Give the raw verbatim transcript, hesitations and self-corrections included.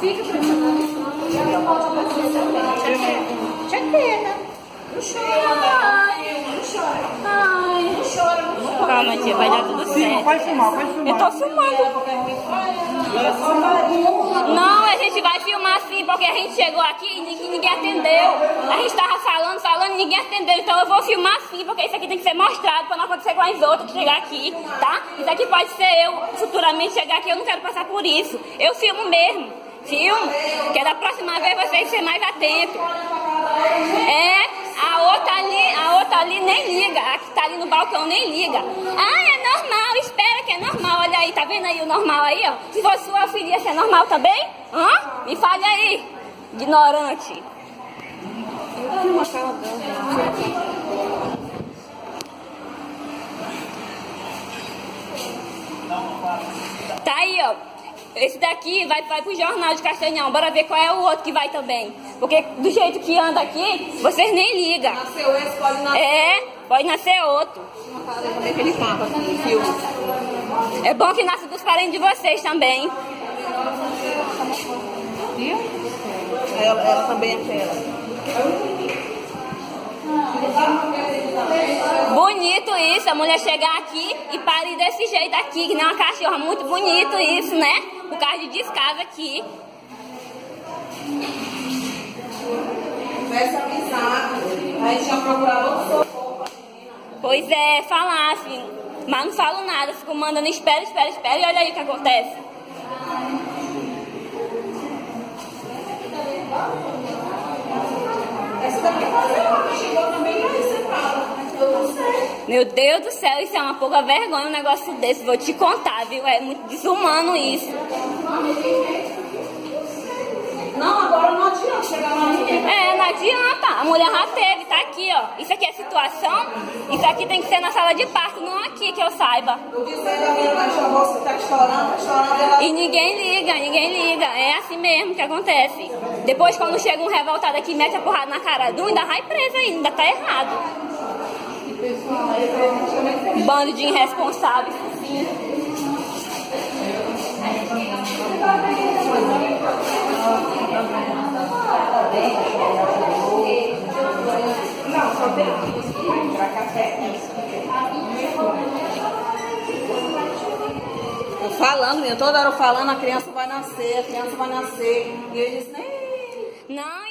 Fica pressionando. Jaqueta. Não chora. Não chora. Ai, não chora. Calma, tia, vai dar tudo certo. Pode filmar, pode filmar. Eu tô filmando. Não, a gente vai filmar sim, porque a gente chegou aqui e ninguém atendeu. A gente tava falando, falando e ninguém atendeu. Então eu vou filmar sim, porque isso aqui tem que ser mostrado pra não acontecer com as outras que chegar aqui, tá? Isso aqui pode ser eu futuramente chegar aqui, eu não quero passar por isso. Eu filmo mesmo, filmo, que é da próxima vez vocês serem mais atentos. É, a outra ali, a outra ali nem liga, a que tá ali no balcão nem liga. Ah, é normal, espera que é normal, olha aí, tá vendo aí o normal aí, ó? Se fosse sua filha, isso é normal também? Hã? Me fale aí, ignorante. Tá aí, ó. Esse daqui vai, vai pro Jornal de Castanhão. Bora ver qual é o outro que vai também. Porque do jeito que anda aqui, vocês nem ligam. Nasceu esse, pode nascer. É, pode nascer outro. Aquele papo assim, filme. É bom que nasce dos parentes de vocês também. Ela, ela também é aquela. Bonito isso, a mulher chegar aqui e parir desse jeito aqui, que nem uma cachorra. Muito bonito isso, né? Por causa de descaso aqui. Tivesse avisado, a gente ia procurar outro. Pois é, falasse, mas não falo nada, fico mandando espera, espera, espera e olha aí o que acontece. Essa daqui é chegou também aí separada. Meu Deus do céu, isso é uma pouca vergonha um negócio desse, vou te contar, viu? É muito desumano isso. Não, agora não adianta chegar lá ninguém. É, não adianta. A mulher já teve, tá aqui, ó. Isso aqui é situação. Isso aqui tem que ser na sala de parto, não aqui, que eu saiba. Eu disse aí da minha cachorra, você tá chorando, tá chorando. Ela... E ninguém liga, ninguém liga. É assim mesmo que acontece. Depois, quando chega um revoltado aqui, mete a porrada na cara do, ainda vai preso ainda, ainda tá errado. Bando de irresponsáveis. Não, só tem pra café. Eu falando, eu toda hora falando, a criança vai nascer, a criança vai nascer. E eu disse, nem. Não,